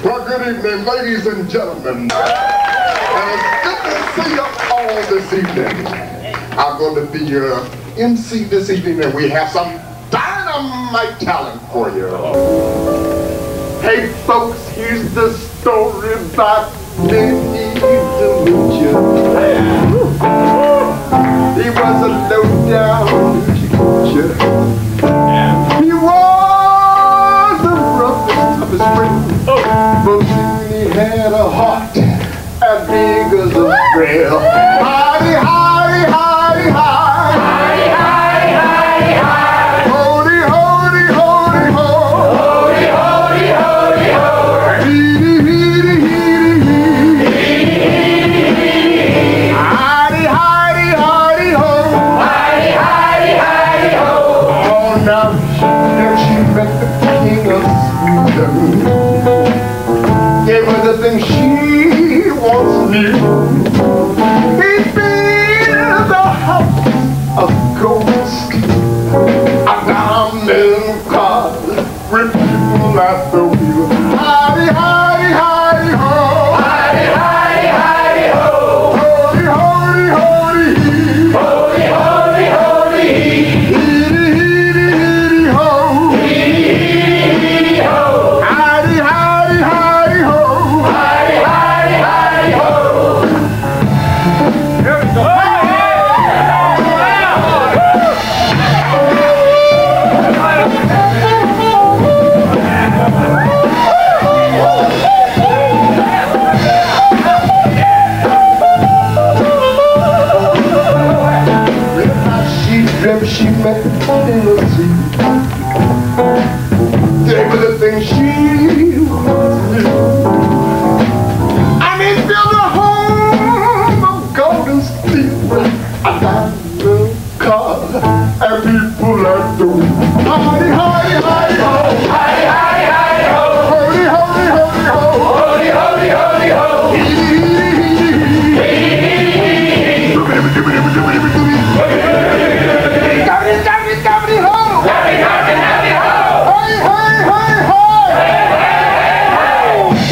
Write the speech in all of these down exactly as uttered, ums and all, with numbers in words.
Well, good evening, ladies and gentlemen. And it's good to see you all this evening. I'm going to be your M C this evening, and we have some dynamite talent for you. Hey folks, here's the story about Benny the Moocher. He was a low-down moocher. He was the roughest, toughest friend. But soon he had a heart as big as a rail. Hidey, hidey, hidey, hidey. Hidey, hidey, hidey, hidey. Hody, hody, hody, ho. Hody, hody, hody, ho. Heedy, heedy, heedy, heedy. Heedy, heedy, heedy. Hidey, hidey, hidey, ho. Hidey, hidey, hidey, ho. Oh, now there she met the king of Sweden. Gave her the thing she once knew. He built a house of ghosts, a diamond car with people at the wheel. Hidey, hidey, hidey, ho. Hidey, hidey, hidey, ho. Hody, hody, hody, he. Hody, hody, hody, he. Heedy, heedy, heedy, ho. Heedy, heedy, heedy, ho. Hidey, hidey, hidey, ho. Hidey, hidey, hidey, ho. Here we go. She dreamt she met Timothy. Gave her the thing she wanted. I mean, build a home of golden steel, a diamond car, and people at the wheel. Hidey, hidey, hidey, ho. Hidey, hidey, hidey, ho. Hody, hody, hody, ho. Hody, hody, hody, ho. Heedy, heedy, heedy, heedy. Gobby, gobby, gobby, ho. Gobby, gobby, gobby, ho. Hey, hey, hey, hey. Hey, hey, hey, hey.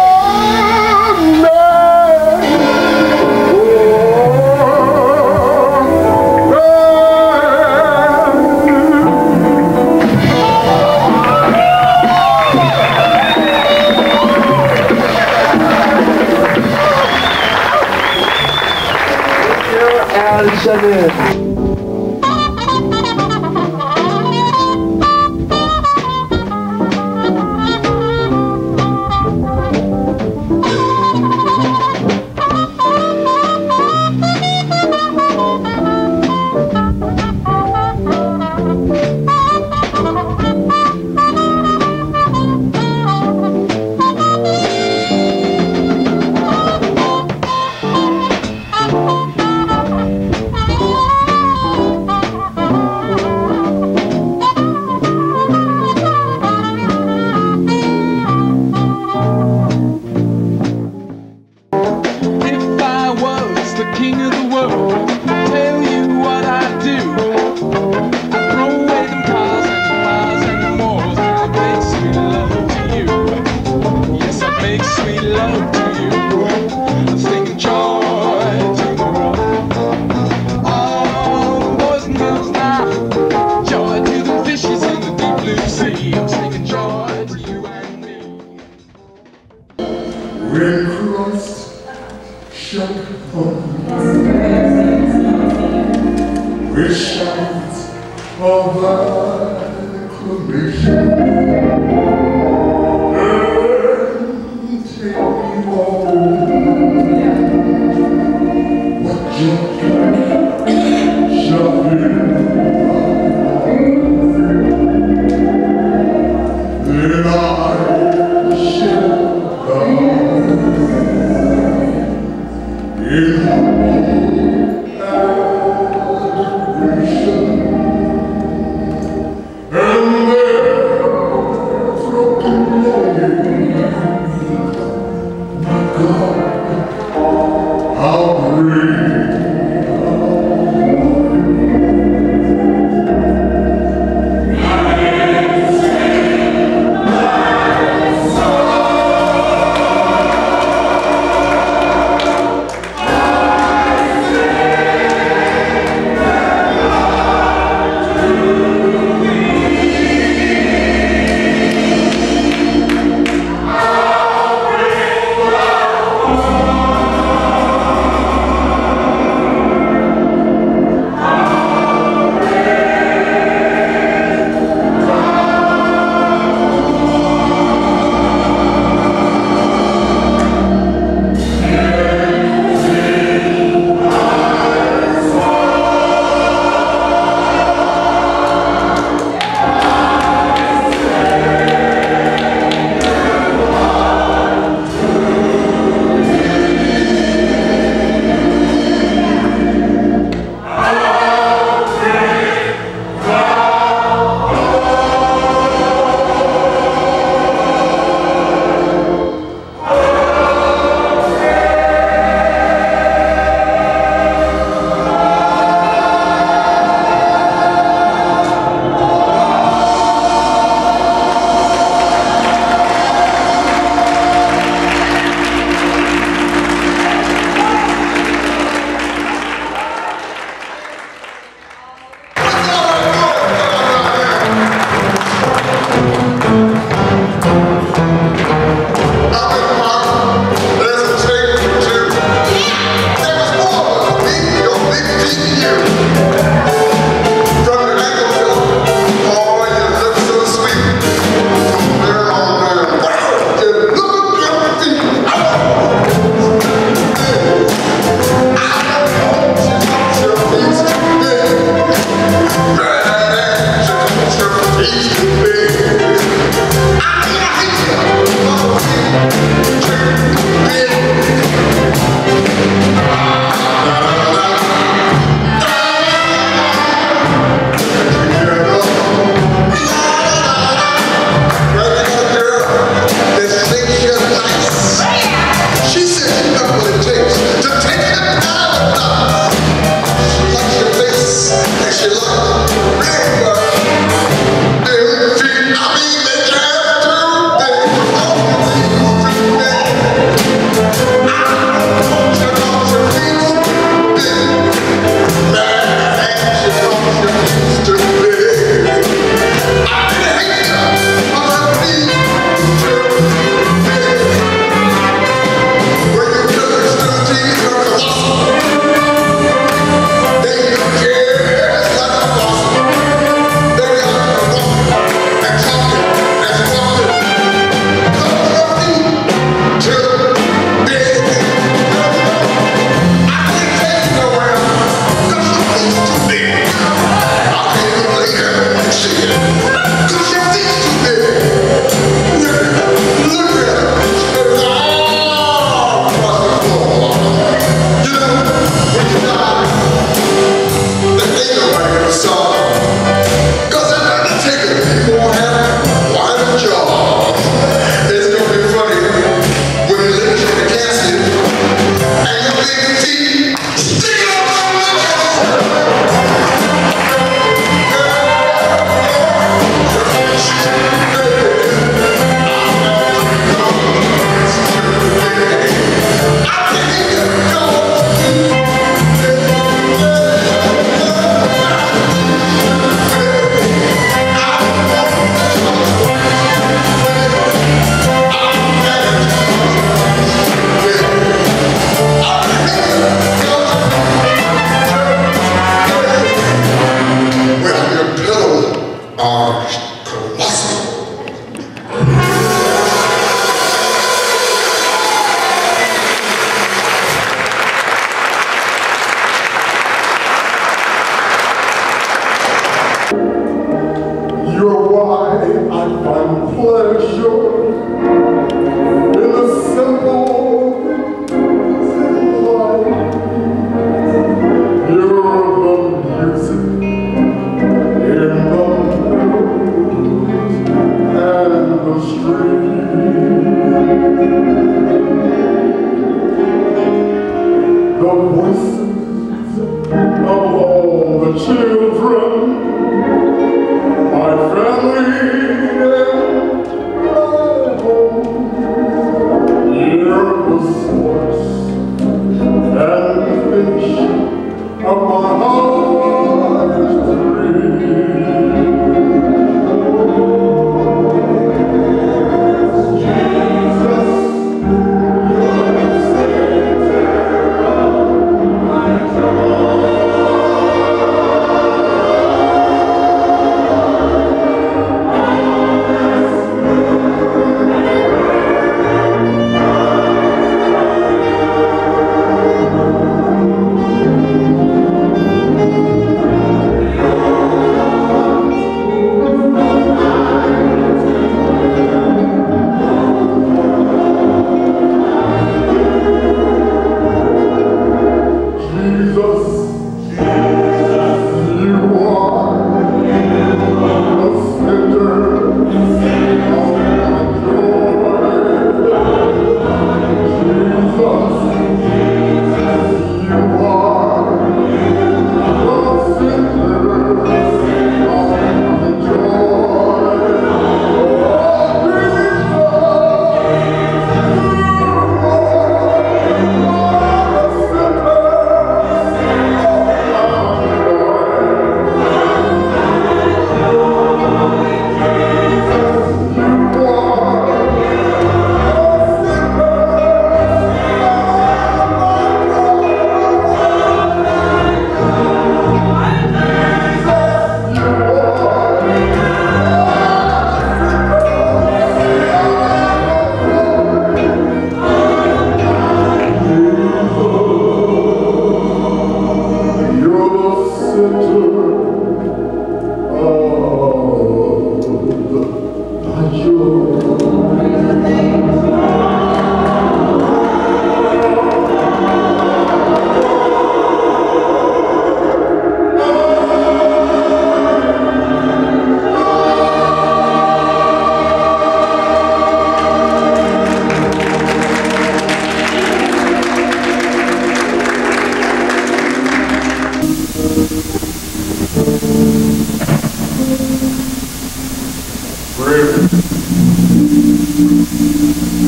Shannon. When Christ shall come with shouts of acclamation and take you home, what joy shall fill then I shall come in humble adoration, and there from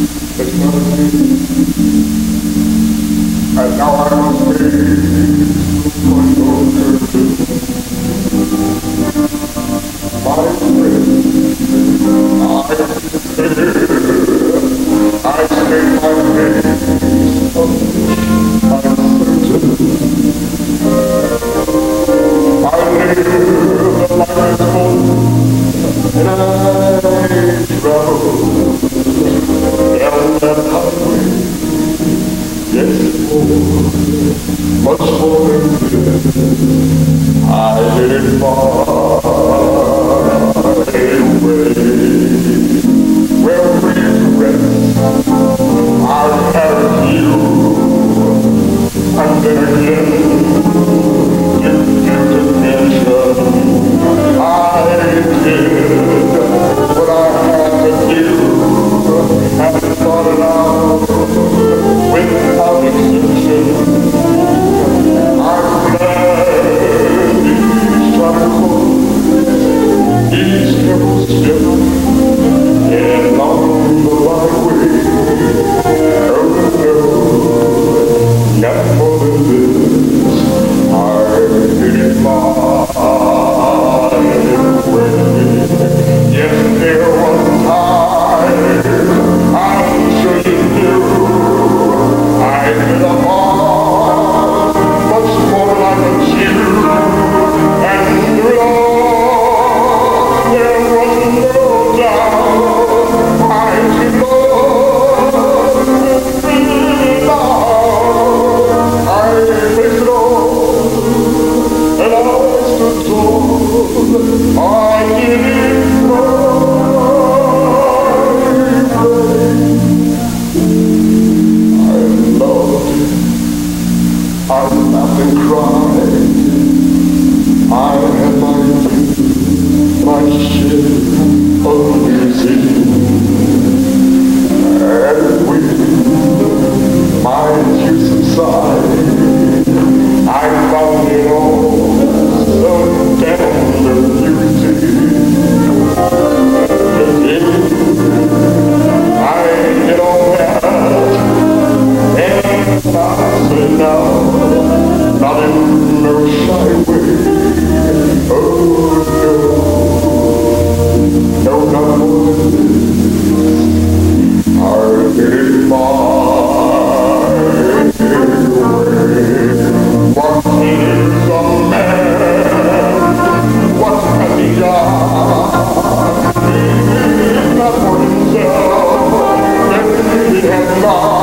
It's not me. And now I must pay for your good. My friend, I I stay my face uncertain. I live the life is full, and I travel down that highway. Yes, more, much more than this. I did it far away, where regrets I'll carry you, and then again you didn't mention I did what I had to do, and thought it out without exception. I'm glad each time each careful step along the right way. Oh no, not more than this. I did it my way. Yes, there was a time, I'm sure you knew, I did a lot, much more than I could chew, and through it all, there was no doubt, I did love you now. I faced it all, and I stood tall, I did it my way. I loved it, I laughed and cried, I had my due, my share of music, and when my tears subside, I found it all so tender beauty. I did all that, and I say now, not in no shy way. Oh no, no, not more than this. I did it my way. What is a man? What has he got? Not for himself, and he has not.